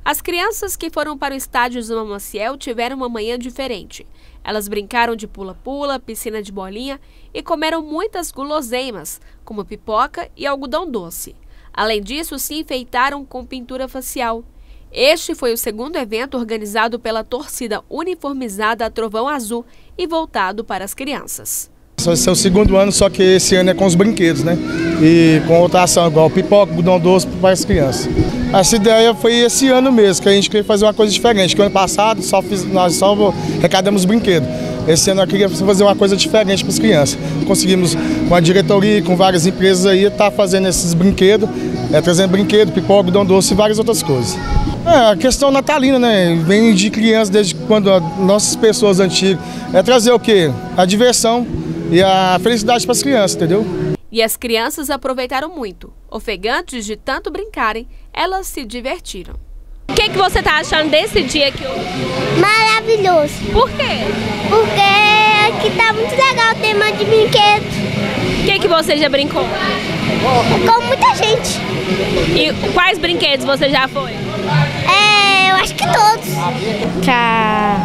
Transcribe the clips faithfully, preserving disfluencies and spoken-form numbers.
As crianças que foram para o estádio Zuma Maciel tiveram uma manhã diferente. Elas brincaram de pula-pula, piscina de bolinha e comeram muitas guloseimas, como pipoca e algodão doce. Além disso, se enfeitaram com pintura facial. Este foi o segundo evento organizado pela torcida uniformizada Trovão Azul e voltado para as crianças. Esse é o segundo ano, só que esse ano é com os brinquedos, né? E com outra ação igual pipoca, algodão doce para as crianças. Essa ideia foi esse ano mesmo, que a gente queria fazer uma coisa diferente, que o ano passado só fiz, nós só arrecadamos brinquedos. Esse ano eu queria fazer uma coisa diferente para as crianças. Conseguimos, com a diretoria, com várias empresas aí, estar tá fazendo esses brinquedos, é, trazendo brinquedo, pipoca, algodão doce e várias outras coisas. É, a questão natalina, né? Vem de criança desde quando as nossas pessoas antigas. É trazer o quê? A diversão e a felicidade para as crianças, entendeu? E as crianças aproveitaram muito. Ofegantes de tanto brincarem, elas se divertiram. O que, que você está achando desse dia aqui hoje? Maravilhoso. Por quê? Porque aqui tá muito legal o tema de brinquedo. O que, que você já brincou? Com muita gente. E quais brinquedos você já foi? É, eu acho que todos. Pra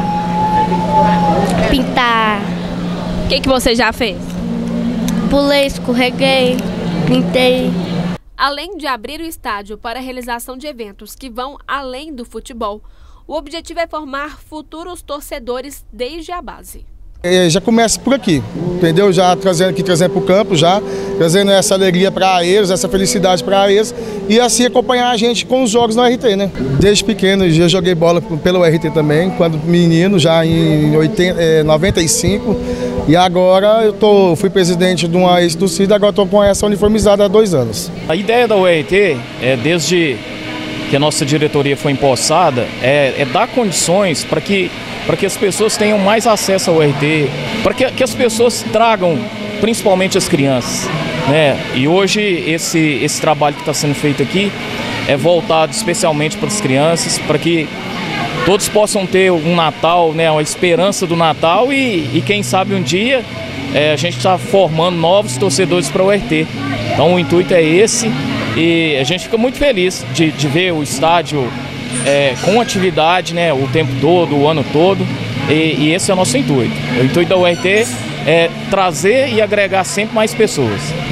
pintar. O que, que você já fez? Pulei, escorreguei, pintei. Além de abrir o estádio para a realização de eventos que vão além do futebol, o objetivo é formar futuros torcedores desde a base. É, já começa por aqui, entendeu? Já trazendo aqui, trazendo para o campo, já trazendo essa alegria para eles, essa felicidade para eles e assim acompanhar a gente com os jogos no R T, né? Desde pequeno já joguei bola pelo R T também, quando menino, já em oitenta, é, noventa e cinco, e agora eu tô, fui presidente de uma ex-torcida, agora estou com essa uniformizada há dois anos. A ideia da U R T, é, desde que a nossa diretoria foi empossada, é, é dar condições para que para que as pessoas tenham mais acesso ao U R T, para que, que as pessoas tragam, principalmente as crianças, né? E hoje esse, esse trabalho que está sendo feito aqui é voltado especialmente para as crianças, para que todos possam ter um Natal, né, uma esperança do Natal e, e quem sabe um dia é, a gente está formando novos torcedores para o U R T. Então o intuito é esse e a gente fica muito feliz de, de ver o estádio É, com atividade, né, o tempo todo, o ano todo, e, e esse é o nosso intuito. O intuito da U R T é trazer e agregar sempre mais pessoas.